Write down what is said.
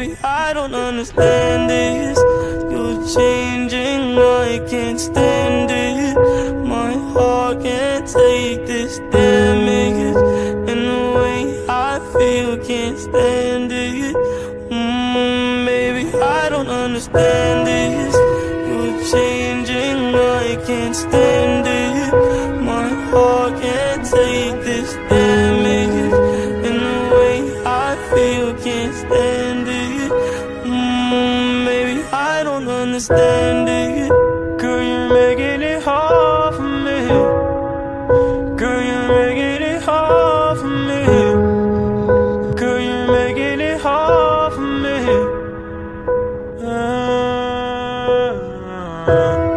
baby, I don't understand this. You're changing, I can't stand it. My heart can't take this damage, and the way I feel can't stand it. Baby, I don't understand this. You're changing, I can't stand it. My heart can't take this damage, and the way I feel can't stand it. Baby, I don't understand it. Girl, you're making it hard for me. Girl, you're making it hard for me. Girl, you're making it hard for me.